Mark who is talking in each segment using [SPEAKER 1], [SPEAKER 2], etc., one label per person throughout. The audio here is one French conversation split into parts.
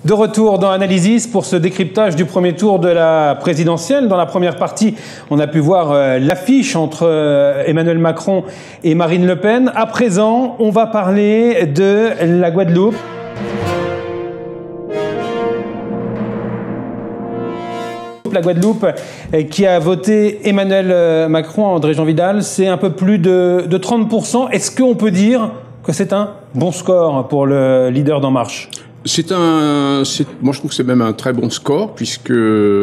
[SPEAKER 1] De retour dans Analysis pour ce décryptage du premier tour de la présidentielle. Dans la première partie, on a pu voir l'affiche entre Emmanuel Macron et Marine Le Pen. À présent, on va parler de la Guadeloupe. La Guadeloupe qui a voté Emmanuel Macron, André-Jean Vidal, c'est un peu plus de 30%. Est-ce qu'on peut dire que c'est un bon score pour le leader d'En Marche ?
[SPEAKER 2] Moi je trouve que c'est même un très bon score, puisque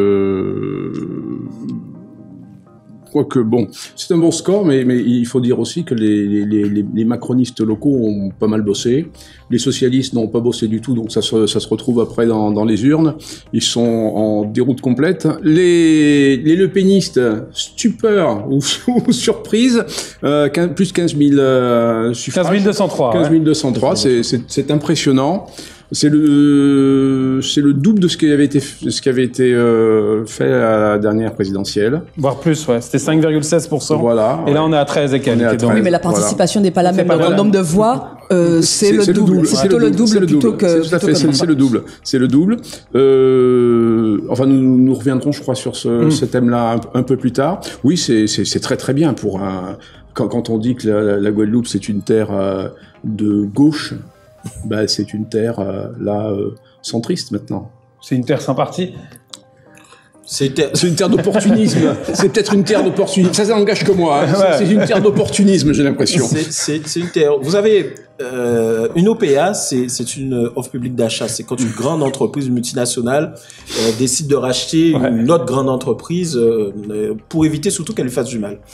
[SPEAKER 2] quoique bon, c'est un bon score, mais il faut dire aussi que les macronistes locaux ont pas mal bossé. Les socialistes n'ont pas bossé du tout, donc ça se retrouve après dans les urnes. Ils sont en déroute complète. Les lepénistes, stupeur ou surprise, plus 15 000 suffrages.
[SPEAKER 1] 15 203.
[SPEAKER 2] 15 203, ouais. C'est impressionnant. C'est le double de ce qui avait été fait à la dernière présidentielle.
[SPEAKER 1] Voire plus, ouais. C'était 5,16%.
[SPEAKER 2] Voilà.
[SPEAKER 1] Et là, on est à 13 et quelques.
[SPEAKER 3] Oui, mais la participation n'est pas la même. Le nombre de voix, c'est le double. C'est plutôt le double plutôt que...
[SPEAKER 2] Tout à fait, c'est le double. C'est le double. Enfin, nous reviendrons, je crois, sur ce thème-là un peu plus tard. Oui, c'est très très bien pour quand on dit que la Guadeloupe, c'est une terre de gauche. Bah, c'est une terre centriste maintenant.
[SPEAKER 1] C'est une terre sans parti.
[SPEAKER 2] C'est une terre d'opportunisme. C'est peut-être une terre d'opportunisme. Ça engage que moi. Hein. Ouais. C'est une terre d'opportunisme, j'ai l'impression.
[SPEAKER 4] C'est une terre. Vous avez une OPA, c'est une offre publique d'achat. C'est quand une grande entreprise multinationale décide de racheter une autre grande entreprise pour éviter surtout qu'elle lui fasse du mal.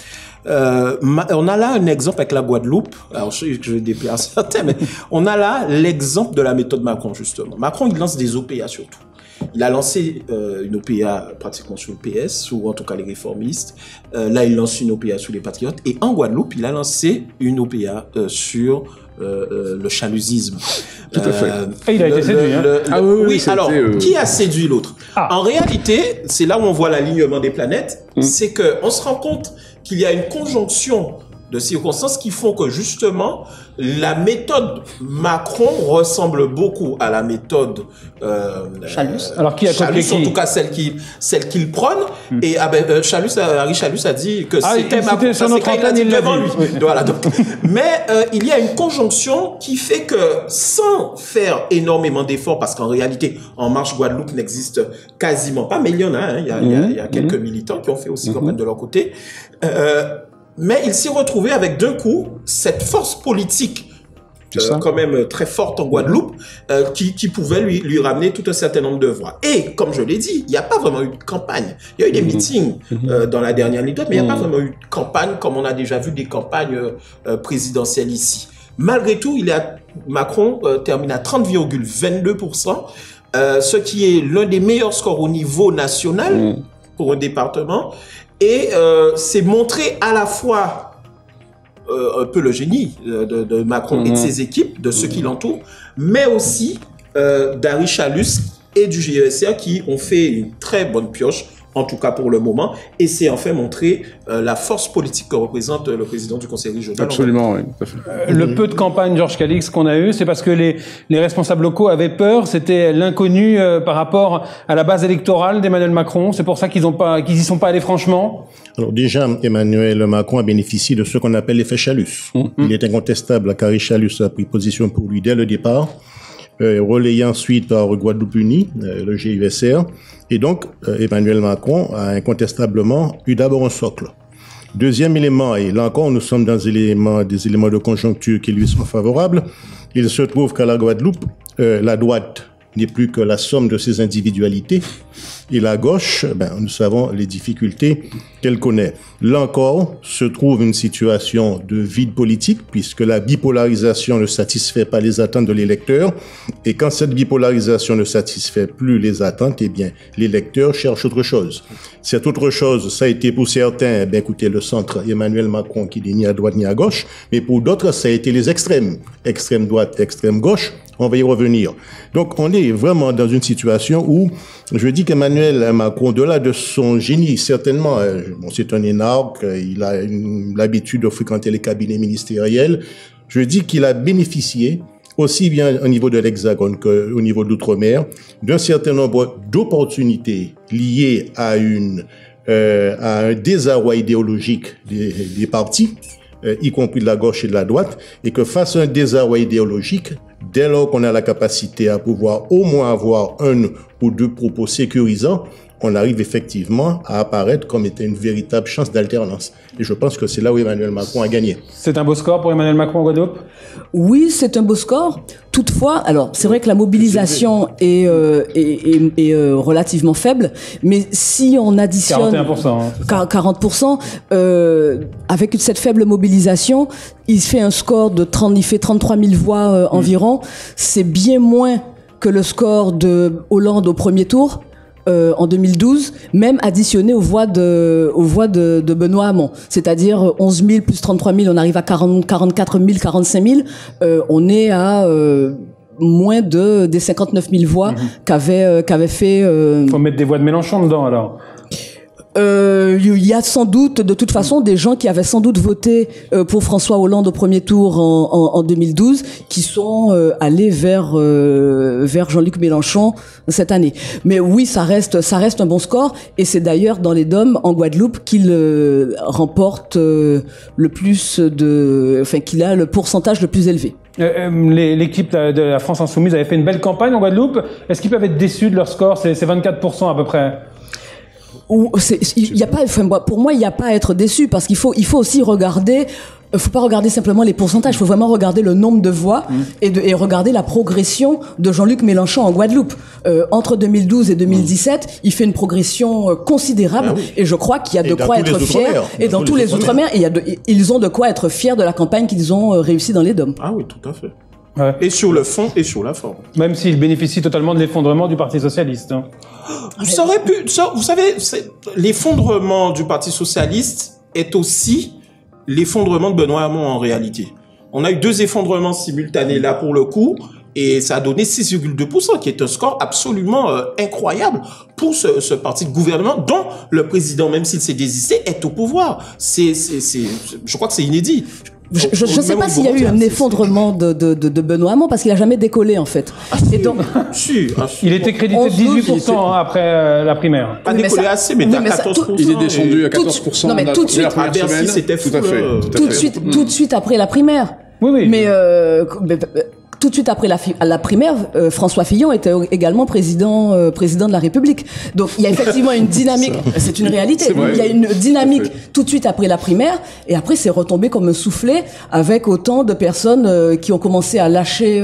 [SPEAKER 4] On a là un exemple avec la Guadeloupe. Alors, je sais que je vais déplaire certains, mais on a là l'exemple de la méthode Macron, justement. Macron, il lance des OPA surtout. Il a lancé une OPA pratiquement sur le PS, ou en tout cas les réformistes. Là, il lance une OPA sur les patriotes. Et en Guadeloupe, il a lancé une OPA sur le chalusisme.
[SPEAKER 2] Tout à fait.
[SPEAKER 1] Et il a été séduit.
[SPEAKER 4] Oui, alors, qui a séduit l'autre? En réalité, c'est là où on voit l'alignement des planètes. C'est qu'on se rend compte qu'il y a une conjonction de circonstances qui font que justement la méthode Macron ressemble beaucoup à la méthode
[SPEAKER 3] Chalus.
[SPEAKER 1] Alors qui a copié
[SPEAKER 4] Chalus, en tout cas celle qu'il prône. Et Harry Chalus a dit que c'était Macron.
[SPEAKER 1] Sur notre antenne, il l'a dit.
[SPEAKER 4] Oui. Voilà. Donc, mais il y a une conjonction qui fait que sans faire énormément d'efforts, parce qu'en réalité En Marche Guadeloupe n'existe quasiment pas, mais il y en a. Hein, il y a quelques militants qui ont fait aussi campagne de leur côté. Mais il s'est retrouvé avec d'un coup cette force politique quand même très forte en Guadeloupe qui pouvait lui ramener tout un certain nombre de voix. Et comme je l'ai dit, il n'y a pas vraiment eu de campagne. Il y a eu des meetings dans la dernière ligne droite, mais il n'y a pas vraiment eu de campagne comme on a déjà vu des campagnes présidentielles ici. Malgré tout, Macron termine à 30,22%, ce qui est l'un des meilleurs scores au niveau national pour un département. Et c'est montrer à la fois un peu le génie de Macron et de ses équipes, de ceux qui l'entourent, mais aussi d'Harry Chalus et du GESR qui ont fait une très bonne pioche, en tout cas pour le moment, et c'est enfin montrer la force politique que représente le président du Conseil régional.
[SPEAKER 2] Absolument, oui, tout à fait.
[SPEAKER 1] Le peu de campagne, Georges Calix, qu'on a eu, c'est parce que les responsables locaux avaient peur, c'était l'inconnu par rapport à la base électorale d'Emmanuel Macron, c'est pour ça qu'ils y sont pas allés franchement.
[SPEAKER 5] Alors déjà, Emmanuel Macron a bénéficié de ce qu'on appelle l'effet Chalus. Il est incontestable qu'Harry Chalus a pris position pour lui dès le départ, relayé ensuite par Guadeloupe Unie, le GUSR. Et donc, Emmanuel Macron a incontestablement eu d'abord un socle. Deuxième élément, et là encore, nous sommes dans des éléments de conjoncture qui lui sont favorables. Il se trouve qu'à la Guadeloupe, la droite n'est plus que la somme de ses individualités. Et la gauche, nous savons les difficultés qu'elle connaît. Là encore, se trouve une situation de vide politique, puisque la bipolarisation ne satisfait pas les attentes de l'électeur. Et quand cette bipolarisation ne satisfait plus les attentes, eh bien, l'électeur cherche autre chose. Cette autre chose, ça a été pour certains, écoutez, le centre Emmanuel Macron, qui n'est ni à droite ni à gauche, mais pour d'autres, ça a été les extrêmes. Extrême droite, extrême gauche. On va y revenir. Donc, on est vraiment dans une situation où je dis qu'Emmanuel Macron, au-delà de son génie, certainement, c'est un énarque, il a l'habitude de fréquenter les cabinets ministériels, je dis qu'il a bénéficié aussi bien au niveau de l'Hexagone qu'au niveau d'outre-mer, d'un certain nombre d'opportunités liées à un désarroi idéologique des partis, y compris de la gauche et de la droite, et que face à un désarroi idéologique, dès lors qu'on a la capacité à pouvoir au moins avoir un ou deux propos sécurisants, on arrive effectivement à apparaître comme étant une véritable chance d'alternance. Et je pense que c'est là où Emmanuel Macron a gagné.
[SPEAKER 1] C'est un beau score pour Emmanuel Macron en Guadeloupe? Oui, c'est un beau score. Toutefois, alors c'est vrai que la mobilisation est relativement faible, mais si on additionne 41%, avec cette faible mobilisation, il fait un score de 33 000 voix environ. C'est bien moins que le score de Hollande au premier tour. En 2012, même additionné aux voix de Benoît Hamon. C'est-à-dire 11 000 plus 33 000, on arrive à 44 000, 45 000. On est à moins des 59 000 voix qu'avait fait... Faut mettre des voix de Mélenchon dedans, alors. Il y a sans doute, de toute façon, des gens qui avaient sans doute voté pour François Hollande au premier tour en 2012, qui sont allés vers Jean-Luc Mélenchon cette année. Mais oui, ça reste un bon score, et c'est d'ailleurs dans les DOM en Guadeloupe qu'il remporte le plus qu'il a le pourcentage le plus élevé. L'équipe de la France Insoumise avait fait une belle campagne en Guadeloupe. Est-ce qu'ils peuvent être déçus de leur score? C'est 24% à peu près. Il y a pas, pour moi, il n'y a pas à être déçu, parce qu'il faut aussi regarder. Faut pas regarder simplement les pourcentages, il faut vraiment regarder le nombre de voix et regarder la progression de Jean-Luc Mélenchon en Guadeloupe. Entre 2012 et 2017, il fait une progression considérable, et je crois qu'il y a de quoi être fier. Et dans tous les Outre-mer, ils ont de quoi être fiers de la campagne qu'ils ont réussi dans les DOM.
[SPEAKER 4] Ah oui, tout à fait. Ouais. Et sur le fond et sur la forme. Même s'il bénéficie totalement de l'effondrement du Parti socialiste. Hein. Vous savez, l'effondrement du Parti socialiste est aussi l'effondrement de Benoît Hamon en réalité. On a eu 2 effondrements simultanés là pour le coup, et ça a donné 6,2%, qui est un score absolument incroyable pour ce parti de gouvernement dont le président, même s'il s'est désisté, est au pouvoir. Je crois que c'est inédit.
[SPEAKER 3] Je ne sais pas s'il y a eu un effondrement de Benoît Hamon, parce qu'il n'a jamais décollé, en fait.
[SPEAKER 4] Et donc, il était crédité de 18% après la primaire. Pas décollé assez, mais à 14%.
[SPEAKER 2] Il est descendu à 14%.
[SPEAKER 3] Non, mais tout de suite.
[SPEAKER 2] À Bercy,
[SPEAKER 4] c'était fou.
[SPEAKER 3] Tout de suite après la primaire.
[SPEAKER 1] Oui.
[SPEAKER 3] Mais tout de suite après la primaire, François Fillon était également président de la République. Donc il y a effectivement une dynamique, c'est une réalité. Il y a une dynamique tout de suite après la primaire, et après c'est retombé comme un soufflet, avec autant de personnes qui ont commencé à lâcher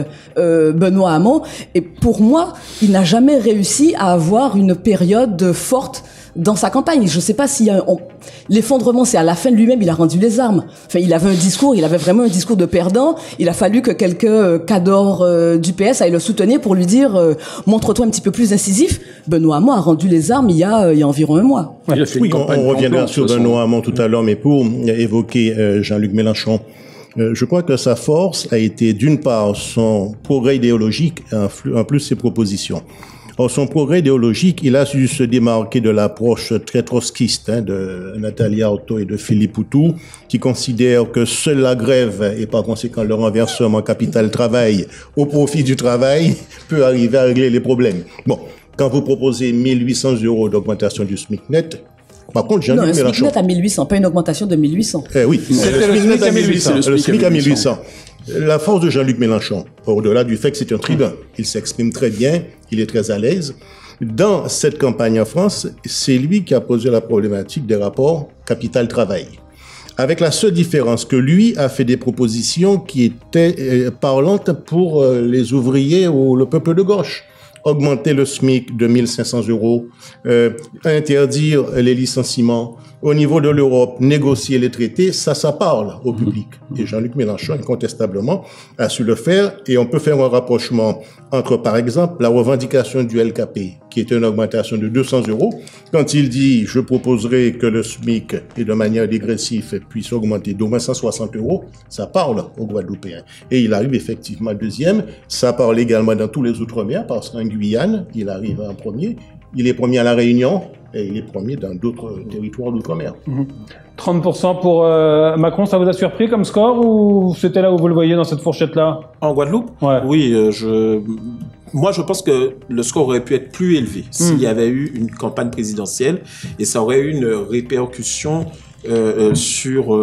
[SPEAKER 3] Benoît Hamon. Et pour moi, il n'a jamais réussi à avoir une période forte dans sa campagne. Je ne sais pas s'il y a l'effondrement, c'est à la fin de lui-même, il a rendu les armes. Enfin, il avait vraiment un discours de perdant. Il a fallu que quelques cadors du PS aillent le soutenir pour lui dire montre-toi un petit peu plus incisif. Benoît Hamon a rendu les armes il y a environ un mois.
[SPEAKER 5] On reviendra sur Benoît Hamon tout à l'heure, mais pour évoquer Jean-Luc Mélenchon, je crois que sa force a été d'une part son progrès idéologique, en plus ses propositions. Or, son progrès idéologique, il a su se démarquer de l'approche très trotskiste de Nathalie Arthaud et de Philippe Poutou, qui considèrent que seule la grève et par conséquent le renversement capital-travail au profit du travail peut arriver à régler les problèmes. Bon, quand vous proposez 1 800 € d'augmentation du SMIC net, par contre, Jean-Luc Mélenchon...
[SPEAKER 3] Non, un SMIC net à 1 800, pas une augmentation de 1 800.
[SPEAKER 5] Oui, le SMIC à 1 800. La force de Jean-Luc Mélenchon, au-delà du fait que c'est un tribun, il s'exprime très bien, il est très à l'aise. Dans cette campagne en France, c'est lui qui a posé la problématique des rapports capital-travail. Avec la seule différence que lui a fait des propositions qui étaient parlantes pour les ouvriers ou le peuple de gauche. Augmenter le SMIC de 1 500 €, interdire les licenciements. Au niveau de l'Europe, négocier les traités, ça parle au public. Et Jean-Luc Mélenchon, incontestablement, a su le faire. Et on peut faire un rapprochement entre, par exemple, la revendication du LKP, qui est une augmentation de 200 €. Quand il dit « je proposerai que le SMIC, et de manière dégressive, puisse augmenter d'au moins 160 €, ça parle aux Guadeloupéens. Et il arrive effectivement deuxième. Ça parle également dans tous les Outre-mer, parce qu'en Guyane, il arrive en premier. Il est premier à La Réunion et il est premier dans d'autres territoires d'outre-mer.
[SPEAKER 1] 30% pour Macron, ça vous a surpris comme score ou c'était là où vous le voyez dans cette fourchette-là?
[SPEAKER 4] En Guadeloupe?
[SPEAKER 1] Ouais.
[SPEAKER 4] Oui, moi, je pense que le score aurait pu être plus élevé s'il y avait eu une campagne présidentielle et ça aurait eu une répercussion sur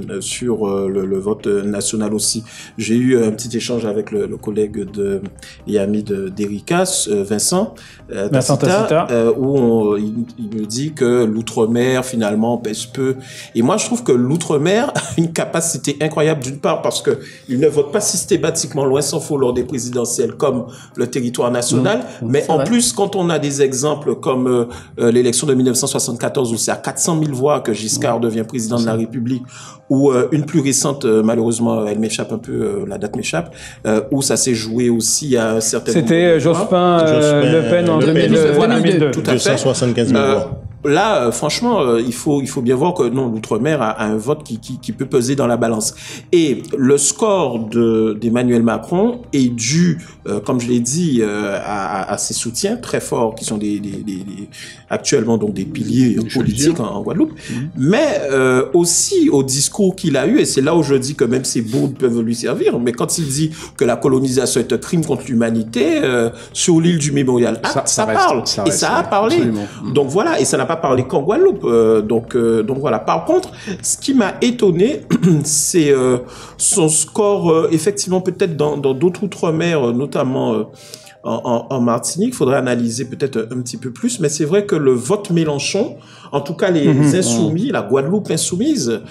[SPEAKER 4] le vote national aussi. J'ai eu un petit échange avec le collègue et ami d'Erika, Vincent Tacita, où il me dit que l'outre-mer finalement pèse peu. Et moi, je trouve que l'outre-mer a une capacité incroyable d'une part parce que il ne vote pas systématiquement, loin s'en faut, lors des présidentielles comme le territoire national, mais en plus, quand on a des exemples comme l'élection de 1974 où c'est à 400 000 voix que Giscard devient président de la République, ou une plus récente, malheureusement, elle m'échappe un peu, la date m'échappe, où ça s'est joué aussi à un certain nombre de
[SPEAKER 1] C'était Jospin, Le Pen en 2002.
[SPEAKER 4] Tout à fait.
[SPEAKER 5] 275 000 voix.
[SPEAKER 4] Là, franchement, il faut bien voir que non, l'outre-mer a un vote qui peut peser dans la balance. Et le score d'Emmanuel Macron est dû, comme je l'ai dit, à ses soutiens très forts qui sont actuellement donc des piliers politiques en Guadeloupe, mais aussi au discours qu'il a eu. Et c'est là où je dis que même ces bouts peuvent lui servir. Mais quand il dit que la colonisation est un crime contre l'humanité sur l'île du Mémorial, ça parle. Et ça a parlé.
[SPEAKER 2] Absolument.
[SPEAKER 4] Donc voilà, et ça n'a pas parlé qu'en Guadeloupe. Donc voilà. Par contre, ce qui m'a étonné, c'est son score, effectivement, peut-être dans d'autres outre-mer, notamment en Martinique. Il faudrait analyser peut-être un petit peu plus, mais c'est vrai que le vote Mélenchon, en tout cas les insoumis, la Guadeloupe insoumise,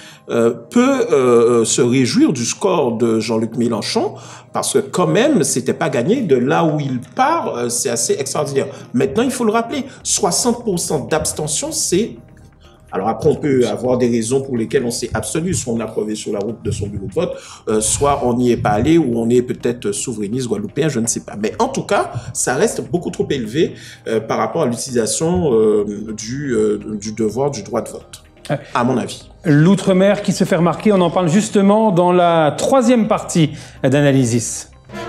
[SPEAKER 4] peut se réjouir du score de Jean-Luc Mélenchon, parce que quand même, c'était pas gagné. De là où il part, c'est assez extraordinaire. Maintenant, il faut le rappeler, 60% d'abstention, c'est... Alors après, on peut avoir des raisons pour lesquelles on s'est abstenu, soit on a crevé sur la route de son bureau de vote, soit on n'y est pas allé, ou on est peut-être souverainiste guadeloupéen, je ne sais pas. Mais en tout cas, ça reste beaucoup trop élevé par rapport à l'utilisation du devoir du droit de vote, à mon avis.
[SPEAKER 1] L'outre-mer qui se fait remarquer, on en parle justement dans la troisième partie d'Analysis.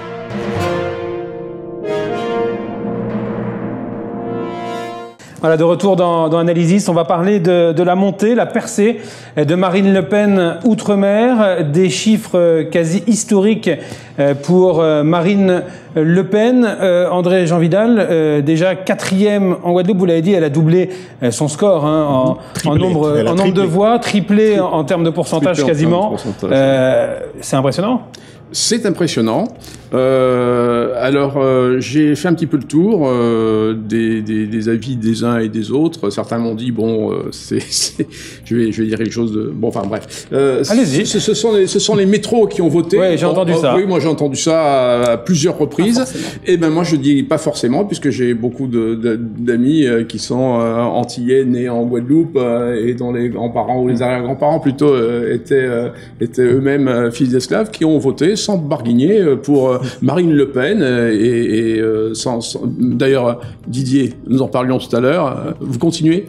[SPEAKER 1] Voilà, de retour dans Analysis, on va parler de la montée, la percée de Marine Le Pen outre-mer, des chiffres quasi historiques pour Marine Le Pen. André Jean Vidal, déjà 4e en Guadeloupe, vous l'avez dit, elle a doublé son score en nombre de voix, triplé en termes de pourcentage quasiment. C'est impressionnant.
[SPEAKER 2] C'est impressionnant. J'ai fait un petit peu le tour des avis des uns et des autres. Certains m'ont dit je vais dire quelque chose de enfin bref.
[SPEAKER 1] Allez-y.
[SPEAKER 2] Ce sont les métros qui ont voté.
[SPEAKER 1] Oui, j'ai entendu ça.
[SPEAKER 2] Oui, moi j'ai entendu ça à plusieurs reprises. Et ben moi je dis pas forcément, puisque j'ai beaucoup d'amis qui sont antillais nés en Guadeloupe et dont les grands-parents ou les arrière-grands-parents plutôt étaient eux-mêmes fils d'esclaves, qui ont voté sans barguigner pour Marine Le Pen d'ailleurs, Didier, nous en parlions tout à l'heure. Vous continuez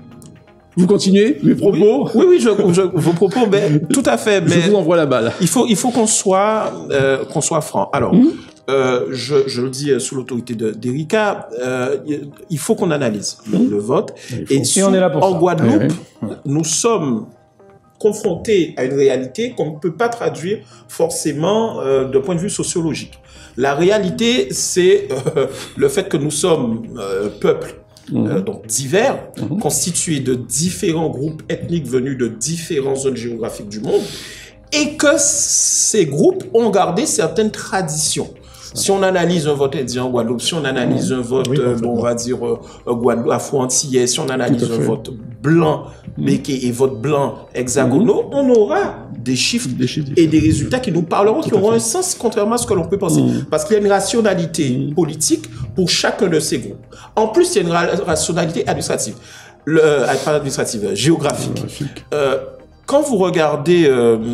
[SPEAKER 2] mes propos?
[SPEAKER 4] Oui, vos propos, mais tout à fait. Mais
[SPEAKER 2] je vous envoie la balle.
[SPEAKER 4] Il faut qu'on soit franc. Alors, je le dis sous l'autorité d'Erika, il faut qu'on analyse le vote. Et
[SPEAKER 1] on est là pour
[SPEAKER 4] en
[SPEAKER 1] ça.
[SPEAKER 4] Guadeloupe, nous sommes confrontés à une réalité qu'on ne peut pas traduire forcément d'un point de vue sociologique. La réalité, c'est le fait que nous sommes peuple donc divers, constitués de différents groupes ethniques venus de différentes zones géographiques du monde, et que ces groupes ont gardé certaines traditions. Si on analyse un vote indien en Guadeloupe, si on analyse un vote, on va dire Guadeloupe, afro-antillais, si on analyse un vote blanc, béqué et vote blanc hexagonaux, on aura des chiffres et des résultats qui nous parleront, qui auront un sens contrairement à ce que l'on peut penser. Parce qu'il y a une rationalité politique pour chacun de ces groupes. En plus, il y a une rationalité administrative. Pas administrative, géographique. Quand vous regardez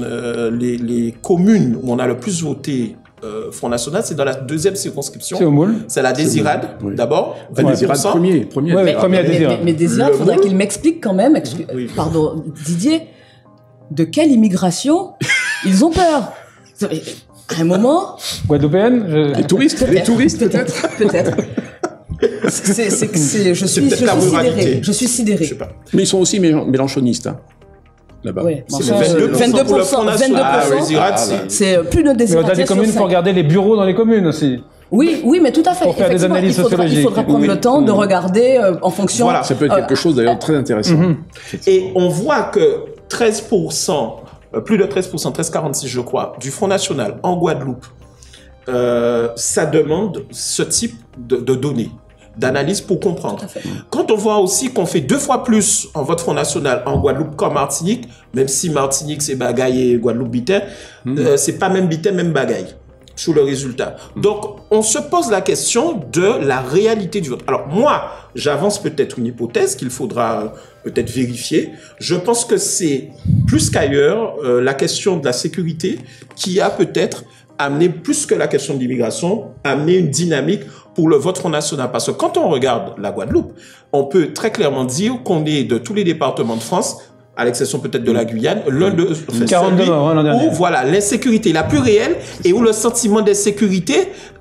[SPEAKER 4] les communes où on a le plus voté Front National, c'est dans la deuxième circonscription.
[SPEAKER 1] C'est au Moule.
[SPEAKER 4] C'est la Désirade, d'abord.
[SPEAKER 2] Désirade premier.
[SPEAKER 3] Mais Désirade, il faudrait qu'il m'explique quand même, pardon, Didier, de quelle immigration ils ont peur. À un moment...
[SPEAKER 1] Guadeloupéenne
[SPEAKER 2] Les touristes peut-être.
[SPEAKER 3] Peut-être. je suis sidéré. Je suis sidéré.
[SPEAKER 4] Je sais pas.
[SPEAKER 2] Mais ils sont aussi mélanchonistes, hein, là-bas.
[SPEAKER 3] Ouais.
[SPEAKER 4] C'est
[SPEAKER 3] Enfin,
[SPEAKER 4] 22% pour le Front National. Ah, oui,
[SPEAKER 3] c'est plus de
[SPEAKER 1] Mais
[SPEAKER 3] désiratives.
[SPEAKER 1] au-delà des communes, il faut regarder les bureaux dans les communes aussi.
[SPEAKER 3] Oui, mais tout à fait.
[SPEAKER 1] Pour faire des analyses sociologiques.
[SPEAKER 3] Il faudra prendre le temps de regarder en fonction.
[SPEAKER 4] Voilà.
[SPEAKER 2] Ça peut être quelque chose d'ailleurs très intéressant.
[SPEAKER 4] Et on voit que 13%, plus de 13%, 13,46 je crois, du Front National en Guadeloupe, ça demande ce type de données, d'analyse pour comprendre. Quand on voit aussi qu'on fait 2 fois plus en vote Front National en Guadeloupe qu'en Martinique, même si Martinique c'est bagaille et Guadeloupe bitin, c'est pas même bitin, même bagaille sur le résultat. Donc, on se pose la question de la réalité du vote. Alors, moi, j'avance peut-être une hypothèse qu'il faudra peut-être vérifier. Je pense que c'est plus qu'ailleurs la question de la sécurité qui a peut-être amené, plus que la question de l'immigration, amené une dynamique pour le vote Front National. Parce que quand on regarde la Guadeloupe, on peut très clairement dire qu'on est de tous les départements de France, à l'exception peut-être de la Guyane, l'un de
[SPEAKER 1] 42 morts l'an dernier.
[SPEAKER 4] où voilà l'insécurité la plus réelle et où le sentiment d'insécurité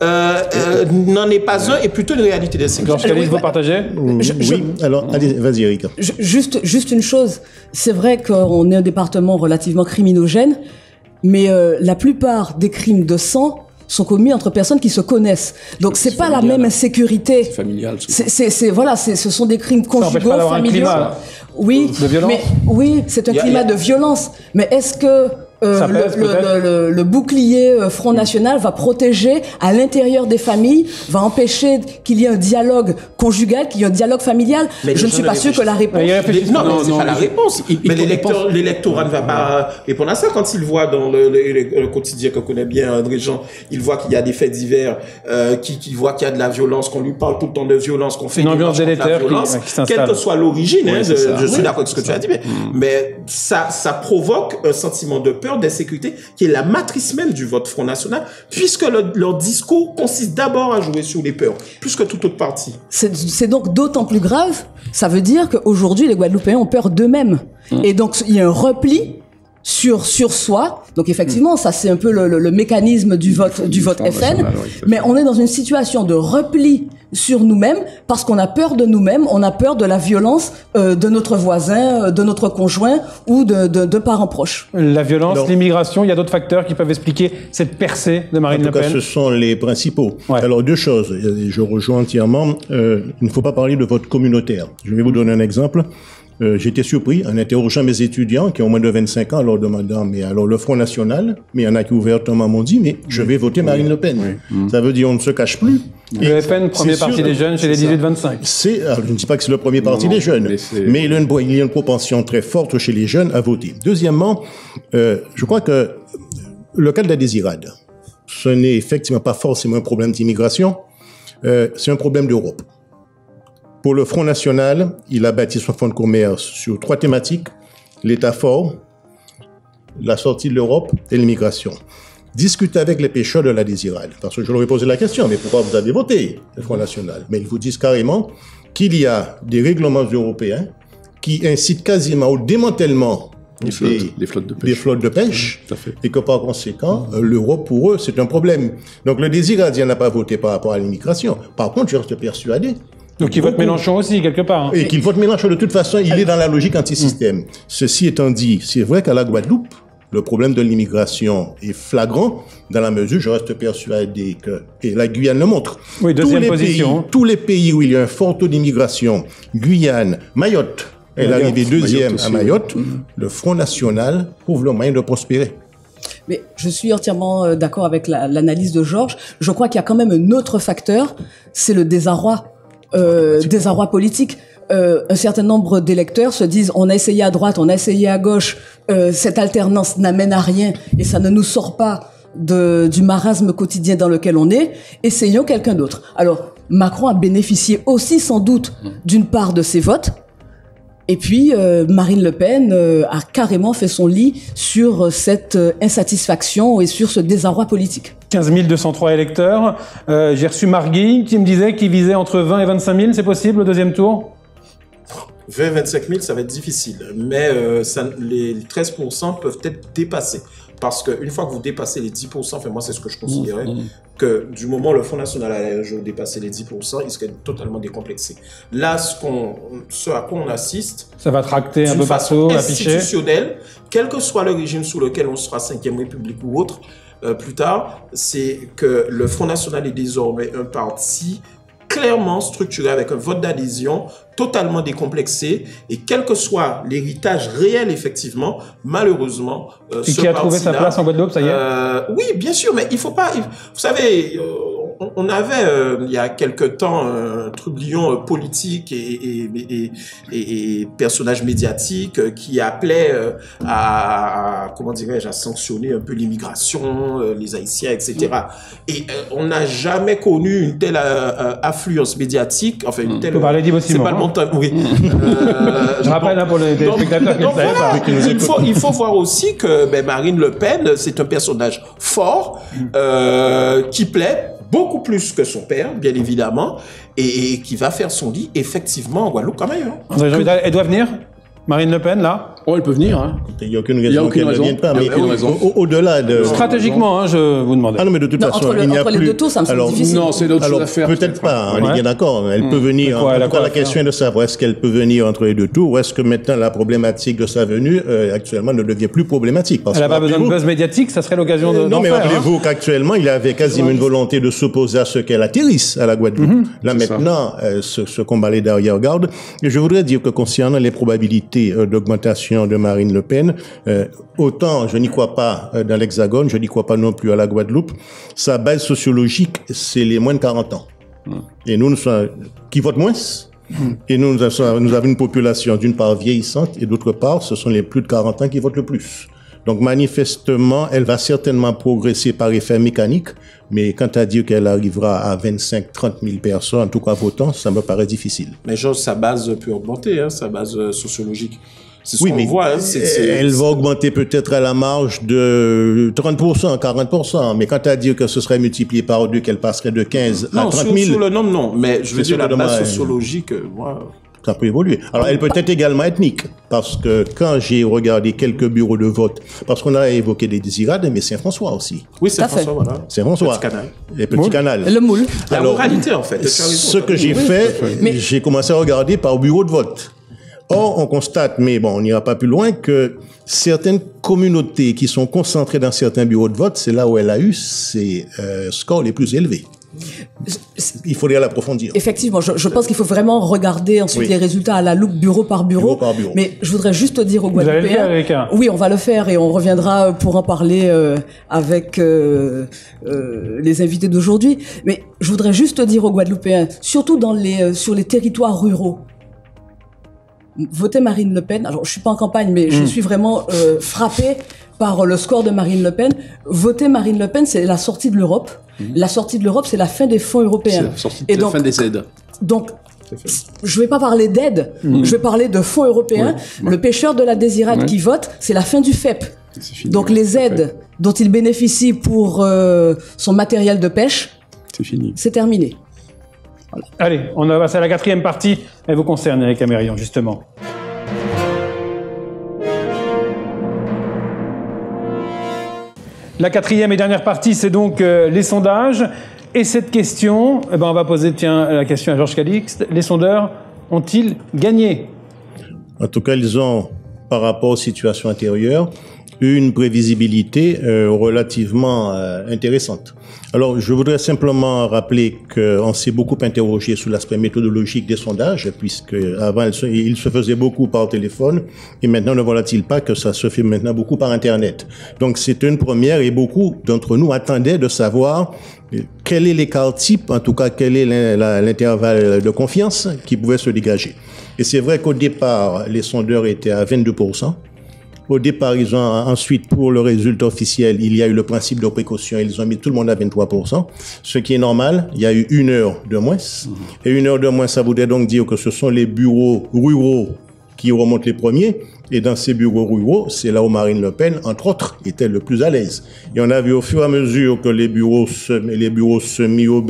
[SPEAKER 4] n'en est pas un et plutôt une réalité d'insécurité.
[SPEAKER 1] Georges Calice, vous partagez?
[SPEAKER 5] Oui, alors, allez, vas-y, Erika.
[SPEAKER 3] Juste une chose, c'est vrai qu'on est un département relativement criminogène, mais la plupart des crimes de sang sont commis entre personnes qui se connaissent. Donc c'est pas la même insécurité.
[SPEAKER 2] C'est familial.
[SPEAKER 3] Ce sont des crimes conjugaux, familiaux. Oui,
[SPEAKER 1] de violence.
[SPEAKER 3] Mais oui, c'est un climat de violence. Mais est-ce que le bouclier Front National va protéger à l'intérieur des familles, va empêcher qu'il y ait un dialogue conjugal, qu'il y ait un dialogue familial?
[SPEAKER 4] Mais
[SPEAKER 3] je ne suis pas sûr que la réponse...
[SPEAKER 4] Non, c'est pas la réponse. Mais l'électorat ne va pas répondre à ça quand il voit dans le quotidien que connaît bien André Jean, il voit qu'il y a des faits divers, qu'il voit qu'il y a de la violence, qu'on lui parle tout le temps de violence, qu'on fait
[SPEAKER 1] une ambiance délétère
[SPEAKER 4] quelle que soit l'origine. Je suis d'accord avec ce que tu as dit, mais ça provoque un sentiment de peur, d'insécurité, qui est la matrice même du vote Front National, puisque leur discours consiste d'abord à jouer sur les peurs, plus que toute autre partie.
[SPEAKER 3] C'est donc d'autant plus grave, ça veut dire qu'aujourd'hui, les Guadeloupéens ont peur d'eux-mêmes. Et donc, il y a un repli sur soi. Donc effectivement, ça c'est un peu le mécanisme du vote FN. Mais on est dans une situation de repli sur nous-mêmes parce qu'on a peur de nous-mêmes, on a peur de la violence de notre voisin, de notre conjoint ou de parents proches.
[SPEAKER 1] La violence, l'immigration, il y a d'autres facteurs qui peuvent expliquer cette percée de Marine Le Pen.
[SPEAKER 5] En tout cas, ce sont les principaux. Ouais. Alors deux choses, je rejoins entièrement. Il ne faut pas parler de vote communautaire. Je vais vous donner un exemple. J'étais surpris en interrogeant mes étudiants qui ont moins de 25 ans en leur demandant, mais alors le Front National, mais il y en a qui ouvertement m'ont dit, mais je vais voter Marine Le Pen. Ça veut dire on ne se cache plus.
[SPEAKER 1] Le FN, premier parti des jeunes chez les 18-25.
[SPEAKER 5] Je ne dis pas que c'est le premier parti des jeunes, mais il y a une propension très forte chez les jeunes à voter. Deuxièmement, je crois que le cas de la désirade, ce n'est effectivement pas forcément un problème d'immigration, c'est un problème d'Europe. Pour le Front National, il a bâti son fonds de commerce sur 3 thématiques: l'État fort, la sortie de l'Europe et l'immigration. Discutez avec les pêcheurs de la désirade, parce que je leur ai posé la question, mais pourquoi vous avez voté le Front National? Mais ils vous disent carrément qu'il y a des règlements européens qui incitent quasiment au démantèlement des flottes de pêche, et que par conséquent, l'Europe pour eux, c'est un problème. Donc le désirade n'a pas voté par rapport à l'immigration. Par contre, je reste persuadé.
[SPEAKER 1] Donc il vote Mélenchon aussi, quelque part. Hein.
[SPEAKER 5] Et qu'il vote Mélenchon, de toute façon, il est dans la logique anti-système. Ceci étant dit, c'est vrai qu'à la Guadeloupe, le problème de l'immigration est flagrant, dans la mesure, je reste persuadé que, et la Guyane le montre,
[SPEAKER 1] oui, deuxième position.
[SPEAKER 5] Tous les pays où il y a un fort taux d'immigration, Guyane, Mayotte, elle est arrivée deuxième à Mayotte, le Front National trouve le moyen de prospérer.
[SPEAKER 3] Mais je suis entièrement d'accord avec l'analyse de Georges. Je crois qu'il y a quand même un autre facteur, c'est le désarroi politique. Un certain nombre d'électeurs se disent on a essayé à droite, on a essayé à gauche, cette alternance n'amène à rien et ça ne nous sort pas du marasme quotidien dans lequel on est, essayons quelqu'un d'autre. Alors Macron a bénéficié aussi sans doute d'une part de ses votes, et puis Marine Le Pen a carrément fait son lit sur cette insatisfaction et sur ce désarroi politique.
[SPEAKER 1] 15 203 électeurs. J'ai reçu Margui qui me disait qu'il visait entre 20 et 25 000. C'est possible au deuxième tour?
[SPEAKER 4] 20 25 000, ça va être difficile. Mais les 13% peuvent être dépassés. parce qu'une fois que vous dépassez les 10%, enfin moi c'est ce que je considérais, que du moment où le Front National allait un jour dépasser les 10%, il serait totalement décomplexé. Là, ce à quoi on assiste,
[SPEAKER 1] ça va tracter un peu
[SPEAKER 4] façon
[SPEAKER 1] partout, afficher.
[SPEAKER 4] institutionnelle, quel que soit le régime sous lequel on sera 5e République ou autre, plus tard, c'est que le Front National est désormais un parti clairement structuré avec un vote d'adhésion totalement décomplexé et quel que soit l'héritage réel effectivement, malheureusement,
[SPEAKER 1] et qui a trouvé sa place en Guadeloupe, ça y est.
[SPEAKER 4] Oui, bien sûr, mais il faut pas. Vous savez, on avait il y a quelque temps un trublion politique et personnage médiatique qui appelait à comment dirais-je, à sanctionner un peu l'immigration, les Haïtiens, etc. Et on n'a jamais connu une telle affluence médiatique, enfin une telle.
[SPEAKER 1] On peut parler
[SPEAKER 4] c'est pas le montant, oui.
[SPEAKER 1] Je rappelle pour les téléspectateurs qui ne savaient pas.
[SPEAKER 4] Il faut voir aussi que Marine Le Pen, c'est un personnage fort qui plaît beaucoup plus que son père, bien évidemment, et qui va faire son lit, effectivement, en Guadeloupe quand même.
[SPEAKER 1] Elle doit venir, Marine Le Pen, là.
[SPEAKER 2] Oh, elle peut venir. Hein.
[SPEAKER 5] Il n'y a aucune raison qu'elle ne vienne pas. Mais au-delà de...
[SPEAKER 1] Stratégiquement, je vous demande.
[SPEAKER 5] Ah non, mais de toute façon, il n'y a
[SPEAKER 3] entre
[SPEAKER 5] plus...
[SPEAKER 3] les deux tours, ça me semble difficile.
[SPEAKER 2] Non, c'est d'autres choses à faire.
[SPEAKER 5] Peut-être pas, on est bien d'accord. Elle peut venir. En tout cas, la question est de savoir est-ce qu'elle peut venir entre les deux tours ou est-ce que maintenant la problématique de sa venue, actuellement, ne devient plus problématique.
[SPEAKER 1] Elle n'a pas besoin de buzz médiatique, ça serait l'occasion de...
[SPEAKER 5] Non, mais rappelez-vous qu'actuellement, il avait quasiment une volonté de s'opposer à ce qu'elle atterrisse à la Guadeloupe. Là, maintenant, ce combat est derrière-garde. Et je voudrais dire que concernant les probabilités d'augmentation de Marine Le Pen, autant je n'y crois pas dans l'Hexagone, je n'y crois pas non plus à la Guadeloupe. Sa base sociologique, c'est les moins de 40 ans. Et nous sommes qui votent moins. Et nous avons une population d'une part vieillissante et d'autre part, ce sont les plus de 40 ans qui votent le plus. Donc manifestement, elle va certainement progresser par effet mécanique, mais quant à dire qu'elle arrivera à 25-30 000 personnes, en tout cas votants, ça me paraît difficile.
[SPEAKER 4] Mais genre, sa base peut augmenter, hein, sa base sociologique. C'est ce
[SPEAKER 5] oui,
[SPEAKER 4] qu'on
[SPEAKER 5] mais
[SPEAKER 4] voit, hein,
[SPEAKER 5] elle va augmenter peut-être à la marge de 30%, 40%, mais quant à dire que ce serait multiplié par 2, qu'elle passerait de 15 à 30 000...
[SPEAKER 4] Sur le nombre, non, mais je veux dire la base sociologique, moi...
[SPEAKER 5] Ça peut évoluer. Alors, elle peut être également ethnique, parce que quand j'ai regardé quelques bureaux de vote, parce qu'on a évoqué des Désirades, mais Saint-François aussi.
[SPEAKER 4] Oui, Saint-François, voilà.
[SPEAKER 5] Saint-François.
[SPEAKER 4] Petit canal.
[SPEAKER 5] Les petits canals.
[SPEAKER 3] Le moule.
[SPEAKER 4] La moralité, en fait.
[SPEAKER 5] Ce que j'ai fait, j'ai commencé à regarder par bureau de vote. Or, on constate, mais bon, on n'ira pas plus loin, que certaines communautés qui sont concentrées dans certains bureaux de vote, c'est là où elle a eu ses scores les plus élevés. Il faudrait l'approfondir.
[SPEAKER 3] Effectivement, je pense qu'il faut vraiment regarder ensuite les résultats à la loupe, bureau par bureau. Mais je voudrais juste dire aux Guadeloupéens...
[SPEAKER 1] Vous allez le faire, Erika ?
[SPEAKER 3] Oui, on va le faire et on reviendra pour en parler avec les invités d'aujourd'hui. Mais je voudrais juste dire aux Guadeloupéens, surtout sur les territoires ruraux, votez Marine Le Pen. Alors, je suis pas en campagne, mais je suis vraiment frappée par le score de Marine Le Pen. Voter Marine Le Pen, c'est la sortie de l'Europe. La sortie de l'Europe, c'est la fin des fonds européens.
[SPEAKER 2] C'est la fin des aides.
[SPEAKER 3] Donc, je vais pas parler d'aide, je vais parler de fonds européens. Le pêcheur de la Désirade qui vote, c'est la fin du FEP. Donc, les aides dont il bénéficie pour son matériel de pêche, c'est terminé.
[SPEAKER 1] Voilà. Allez, on va passer à la 4e partie. Elle vous concerne, Erika Mérian, justement. La 4e et dernière partie, c'est donc les sondages. Et cette question, on va poser la question à Georges Calixte. Les sondeurs ont-ils gagné ?
[SPEAKER 5] En tout cas, ils ont, par rapport aux situations antérieures, une prévisibilité relativement intéressante. Alors, je voudrais simplement rappeler qu'on s'est beaucoup interrogé sur l'aspect méthodologique des sondages, puisque avant, il se faisait beaucoup par téléphone, et maintenant, ne voilà-t-il pas que ça se fait maintenant beaucoup par Internet. Donc, c'est une première, et beaucoup d'entre nous attendaient de savoir quel est l'écart type, en tout cas, quel est l'intervalle de confiance qui pouvait se dégager. Et c'est vrai qu'au départ, les sondeurs étaient à 22%. Au départ, ils ont ensuite, pour le résultat officiel, il y a eu le principe de précaution. Ils ont mis tout le monde à 23%, ce qui est normal. Il y a eu 1 heure de moins. Et 1 heure de moins, ça voudrait donc dire que ce sont les bureaux ruraux qui remontent les premiers. Et dans ces bureaux ruraux, c'est là où Marine Le Pen, entre autres, était le plus à l'aise. Et on a vu au fur et à mesure que les bureaux semi-urbains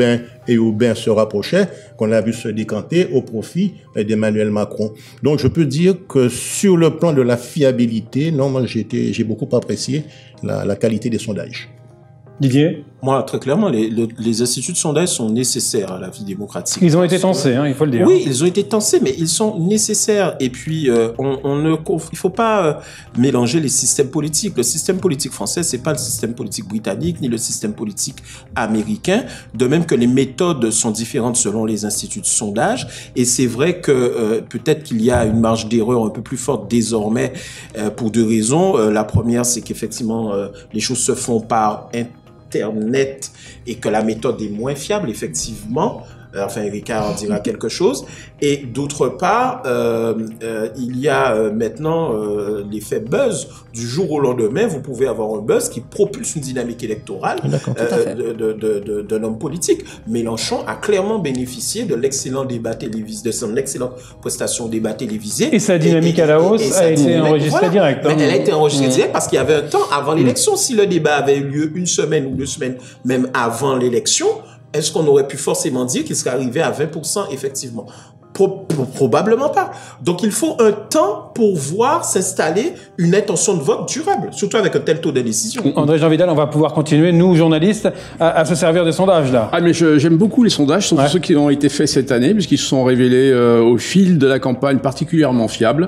[SPEAKER 5] et Aubin se rapprochait, qu'on a vu se décanter au profit d'Emmanuel Macron. Donc je peux dire que sur le plan de la fiabilité, non, moi j'ai beaucoup apprécié la qualité des sondages.
[SPEAKER 1] Didier?
[SPEAKER 4] Moi, très clairement, les instituts de sondage sont nécessaires à la vie démocratique.
[SPEAKER 1] Ils ont été tensés, hein, il faut le dire.
[SPEAKER 4] Oui, ils ont été tensés, mais ils sont nécessaires. Et puis, il faut pas mélanger les systèmes politiques. Le système politique français, c'est pas le système politique britannique, ni le système politique américain. De même que les méthodes sont différentes selon les instituts de sondage. Et c'est vrai que peut-être qu'il y a une marge d'erreur un peu plus forte désormais pour deux raisons. La première, c'est qu'effectivement, les choses se font par Internet et que la méthode est moins fiable, effectivement. Enfin, Ricard en dira quelque chose. Et d'autre part, il y a maintenant l'effet buzz. Du jour au lendemain, vous pouvez avoir un buzz qui propulse une dynamique électorale d'un homme politique. Mélenchon a clairement bénéficié de l'excellent débat télévisé, de son excellente prestation débat télévisé.
[SPEAKER 1] Et sa dynamique à la hausse a été enregistrée direct.
[SPEAKER 4] Mais elle a été enregistrée direct parce qu'il y avait un temps avant l'élection. Si le débat avait eu lieu une semaine ou 2 semaines, même avant l'élection, est-ce qu'on aurait pu forcément dire qu'il serait arrivé à 20% effectivement? Probablement pas. Donc il faut un temps pour voir s'installer une intention de vote durable, surtout avec un tel taux de décision.
[SPEAKER 1] André Jean Vidal, on va pouvoir continuer, nous journalistes, à se servir des sondages là.
[SPEAKER 2] Ah mais j'aime beaucoup les sondages, surtout ceux qui ont été faits cette année, puisqu'ils se sont révélés au fil de la campagne particulièrement fiables.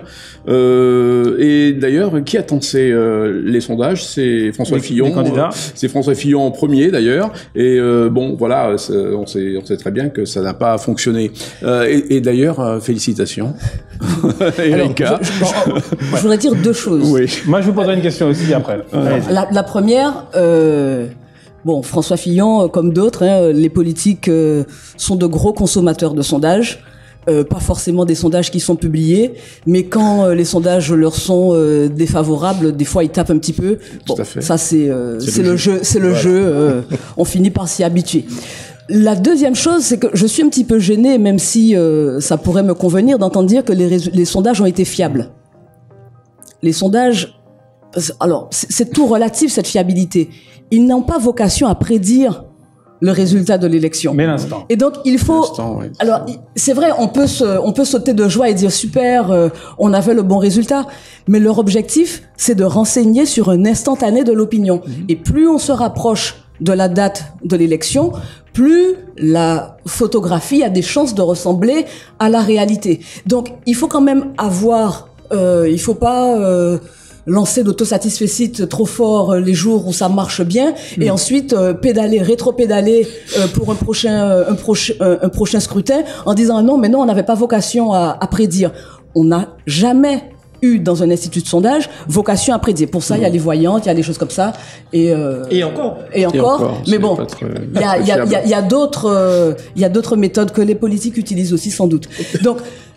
[SPEAKER 2] Et d'ailleurs, qui a tensé les sondages? C'est François Fillon.
[SPEAKER 1] Les candidats.
[SPEAKER 2] C'est François Fillon en premier d'ailleurs. Et bon, voilà, on sait très bien que ça n'a pas fonctionné. Et d'ailleurs, félicitations, Erika.
[SPEAKER 3] Je voudrais dire 2 choses.
[SPEAKER 2] Oui.
[SPEAKER 1] Moi, je vous poserai une question aussi après.
[SPEAKER 3] La première, François Fillon, comme d'autres, les politiques sont de gros consommateurs de sondages. Pas forcément des sondages qui sont publiés, mais quand les sondages leur sont défavorables, des fois ils tapent un petit peu. Bon, ça c'est le jeu. On finit par s'y habituer. La deuxième chose, c'est que je suis un petit peu gênée, même si ça pourrait me convenir d'entendre dire que les sondages ont été fiables. Les sondages, alors c'est tout relatif cette fiabilité. Ils n'ont pas vocation à prédire le résultat de l'élection.
[SPEAKER 1] Mais l'instant.
[SPEAKER 3] Et donc il faut.
[SPEAKER 2] Oui.
[SPEAKER 3] Alors c'est vrai, on peut sauter de joie et dire super, on avait le bon résultat. Mais leur objectif, c'est de renseigner sur un instantané de l'opinion. Et plus on se rapproche de la date de l'élection, plus la photographie a des chances de ressembler à la réalité. Donc, il faut quand même avoir, il faut pas lancer l'autosatisfecit trop fort les jours où ça marche bien et ensuite rétro-pédaler pour un prochain scrutin en disant non, mais non, on n'avait pas vocation à prédire. On n'a jamais eu dans un institut de sondage vocation à prédire. Pour ça, il y a les voyantes, il y a des choses comme ça. Et
[SPEAKER 4] encore.
[SPEAKER 3] Mais bon, il y a d'autres méthodes que les politiques utilisent aussi sans doute. Donc,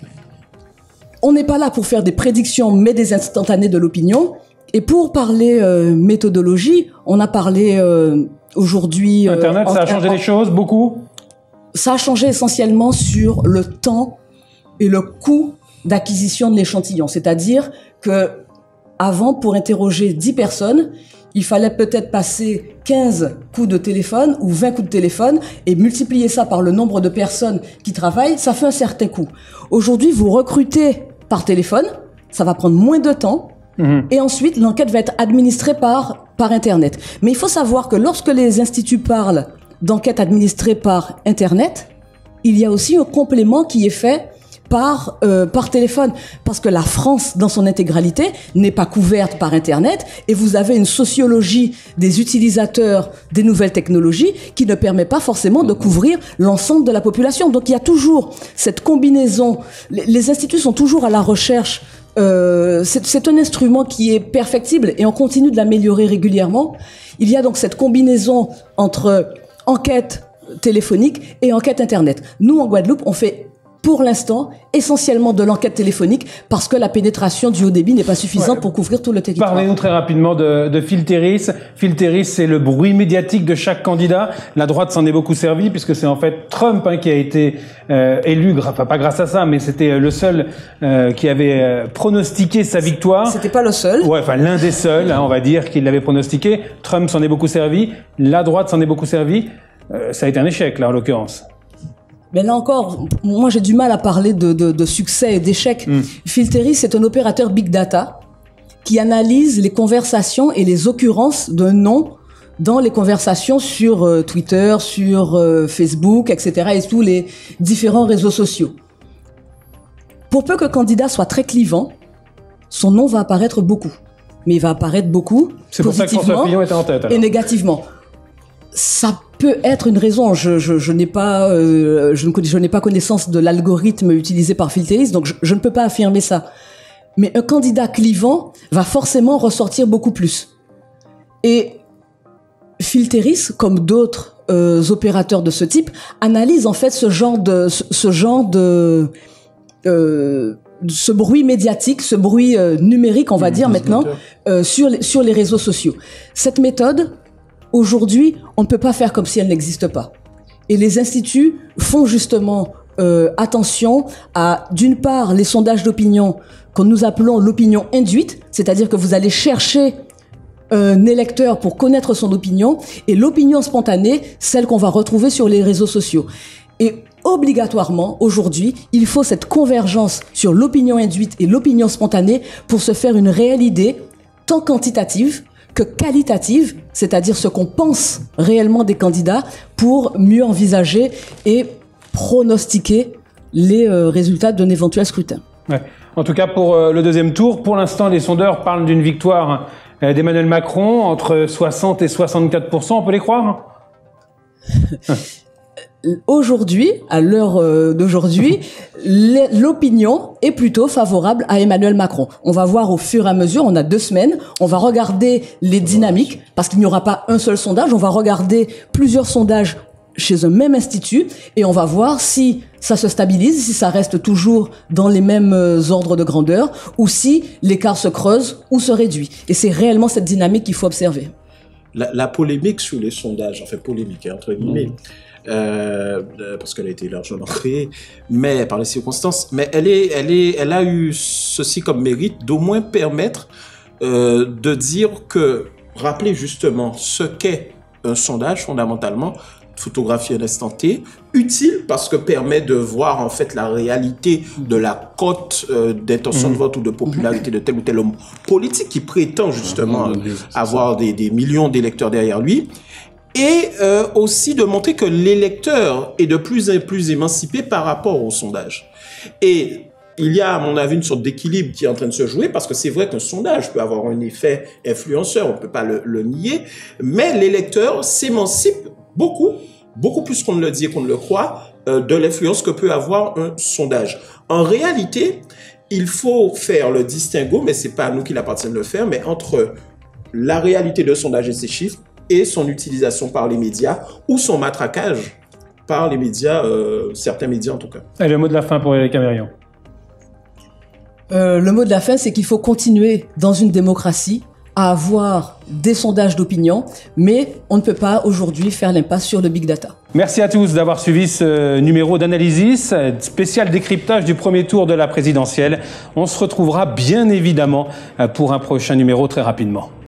[SPEAKER 3] on n'est pas là pour faire des prédictions, mais des instantanés de l'opinion. Et pour parler méthodologie, on a parlé aujourd'hui.
[SPEAKER 1] Internet, ça a changé les choses beaucoup.
[SPEAKER 3] Ça a changé essentiellement sur le temps et le coût d'acquisition de l'échantillon. C'est-à-dire que avant, pour interroger 10 personnes, il fallait peut-être passer 15 coups de téléphone ou 20 coups de téléphone et multiplier ça par le nombre de personnes qui travaillent, ça fait un certain coût. Aujourd'hui, vous recrutez par téléphone, ça va prendre moins de temps et ensuite l'enquête va être administrée par Internet. Mais il faut savoir que lorsque les instituts parlent d'enquête administrée par Internet, il y a aussi un complément qui est fait par téléphone, parce que la France dans son intégralité n'est pas couverte par Internet et vous avez une sociologie des utilisateurs des nouvelles technologies qui ne permet pas forcément de couvrir l'ensemble de la population. Donc il y a toujours cette combinaison, les instituts sont toujours à la recherche, c'est un instrument qui est perfectible et on continue de l'améliorer régulièrement. Il y a donc cette combinaison entre enquête téléphonique et enquête Internet. Nous en Guadeloupe, on fait pour l'instant, essentiellement de l'enquête téléphonique, parce que la pénétration du haut débit n'est pas suffisante pour couvrir tout le territoire.
[SPEAKER 1] Parlez-nous très rapidement de Filteris. Filteris, c'est le bruit médiatique de chaque candidat. La droite s'en est beaucoup servi, puisque c'est en fait Trump qui a été élu, enfin pas grâce à ça, mais c'était le seul qui avait pronostiqué sa victoire.
[SPEAKER 3] C'était pas le seul.
[SPEAKER 1] Ouais, enfin l'un des seuls, on va dire, qui l'avait pronostiqué. Trump s'en est beaucoup servi. La droite s'en est beaucoup servi. Ça a été un échec, là, en l'occurrence.
[SPEAKER 3] Mais là encore, moi j'ai du mal à parler de succès et d'échec. Filteris, c'est un opérateur big data qui analyse les conversations et les occurrences d'un nom dans les conversations sur Twitter, sur Facebook, etc. et tous les différents réseaux sociaux. Pour peu que candidat soit très clivant, son nom va apparaître beaucoup. Mais il va apparaître beaucoup
[SPEAKER 1] c'est pour ça que François Fillon était en tête, alors.
[SPEAKER 3] Et négativement. Ça peut être une raison. Je n'ai pas connaissance de l'algorithme utilisé par Filteris, donc je ne peux pas affirmer ça. Mais un candidat clivant va forcément ressortir beaucoup plus. Et Filteris, comme d'autres opérateurs de ce type, analyse en fait ce bruit médiatique, ce bruit numérique, on va dire maintenant, sur les réseaux sociaux. Cette méthode, aujourd'hui, on ne peut pas faire comme si elle n'existe pas. Et les instituts font justement attention à, d'une part, les sondages d'opinion que nous appelons l'opinion induite, c'est-à-dire que vous allez chercher un électeur pour connaître son opinion, et l'opinion spontanée, celle qu'on va retrouver sur les réseaux sociaux. Et obligatoirement, aujourd'hui, il faut cette convergence sur l'opinion induite et l'opinion spontanée pour se faire une réelle idée, tant quantitative que qualitative, c'est-à-dire ce qu'on pense réellement des candidats pour mieux envisager et pronostiquer les résultats d'un éventuel scrutin.
[SPEAKER 1] Ouais. En tout cas, pour le deuxième tour, pour l'instant, les sondeurs parlent d'une victoire d'Emmanuel Macron entre 60 et 64%, on peut les croire?
[SPEAKER 3] Aujourd'hui, à l'heure d'aujourd'hui, l'opinion est plutôt favorable à Emmanuel Macron. On va voir au fur et à mesure, on a 2 semaines, on va regarder les dynamiques, parce qu'il n'y aura pas un seul sondage, on va regarder plusieurs sondages chez un même institut, et on va voir si ça se stabilise, si ça reste toujours dans les mêmes ordres de grandeur, ou si l'écart se creuse ou se réduit. Et c'est réellement cette dynamique qu'il faut observer.
[SPEAKER 4] La polémique sur les sondages, enfin polémique entre guillemets, parce qu'elle a été largement créée, mais par les circonstances, mais elle a eu ceci comme mérite d'au moins permettre de dire que, rappeler justement ce qu'est un sondage fondamentalement, photographie à l'instant T, utile parce que permet de voir en fait la réalité de la cote d'intention de vote ou de popularité de tel ou tel homme politique qui prétend justement avoir des millions d'électeurs derrière lui, et aussi de montrer que l'électeur est de plus en plus émancipé par rapport au sondage. Et il y a, à mon avis, une sorte d'équilibre qui est en train de se jouer, parce que c'est vrai qu'un sondage peut avoir un effet influenceur, on ne peut pas le nier, mais l'électeur s'émancipe beaucoup plus qu'on ne le dit et qu'on ne le croit, de l'influence que peut avoir un sondage. En réalité, il faut faire le distinguo, mais c'est pas à nous qu'il appartient de le faire, mais entre la réalité de sondage et ses chiffres et son utilisation par les médias ou son matraquage par les médias, certains médias en tout cas.
[SPEAKER 1] Et le mot de la fin pour Éric Amérian.
[SPEAKER 3] Le mot de la fin, c'est qu'il faut continuer dans une démocratie à avoir des sondages d'opinion, mais on ne peut pas aujourd'hui faire l'impasse sur le big data.
[SPEAKER 1] Merci à tous d'avoir suivi ce numéro d'Analysis, spécial décryptage du premier tour de la présidentielle. On se retrouvera bien évidemment pour un prochain numéro très rapidement.